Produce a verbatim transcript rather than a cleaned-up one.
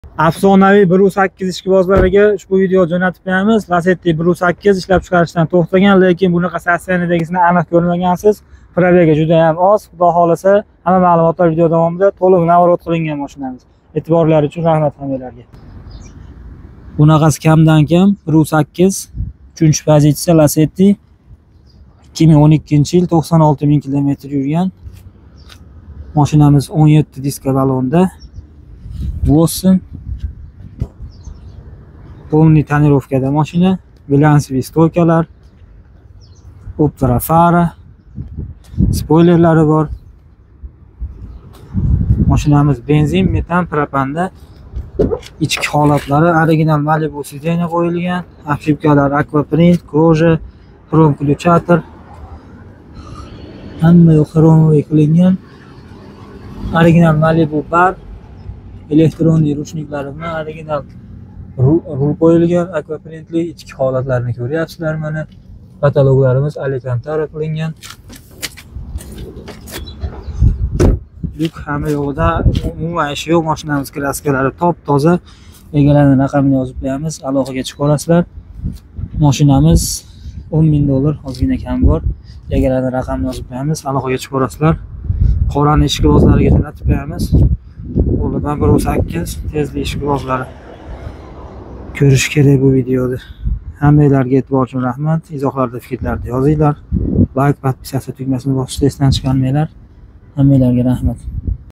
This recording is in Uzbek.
Afsonaviy bir nuqta sakkiz ishqibozlariga ushbu video jo'natib beramiz. Lacetti bir nuqta sakkiz ishlab chiqarishdan to'xtagan, lekin bunaqa sassiyanidagisini aniq ko'rmagansiz. Probaga juda ham oz. Xudo xolasa hamma ma'lumotlar video davomida to'liq Novorot qilingan mashinamiz. E'tiborlari uchun rahmat hammalarga. Bunaqasi kamdan kam bir nuqta sakkiz uchinchi pozitsiya Lacetti ikki ming o'n ikkinchi yil to'qson olti ming kilometr yurgan. Mashinamiz o'n yetti diska balonda. Bo'lsin. Полный tonirovkada mashina, glansli stoykalar, optira fara, spoilerlari bor. Mashinamiz benzin, metan, propanda. Ichki holatlari original Malibu sideniya qo'yilgan, obshipkalar aquaprint, koja, xrom ключатор. Hamma yo'q xromoviy qilingan. Original Malibu bar, elektronli ruchniklari bilan original rul qo'yilgan, aquaprintli ichki holatlarini ko'ryapsizlar mana. Kataloglarimiz Alicantara qilingan. Yuk hamma yo'qda umuman ish yo'q, mashinamiz kraskalari top toza. Egalarining raqamini yozib qo'yamiz, aloqaga chiqa olasizlar. Mashinamiz o'n ming dollar, ozgina kam bor. Egalarining raqamini yozib qo'yamiz, aloqaga chiqa olasizlar. Qorani ishqibozlariga jo'natib qo'yamiz. Qo'lidan bir nuqta sakkiz tezli ishqibozlari ko'rish kerak bu videoda. Hammalarga e'tibor uchun rahmat. Izohlarda, fikrlarda yozinglar. Like, podpisatsiya tugmasini bosishni esdan chiqarmanglar. Hammalarga rahmat.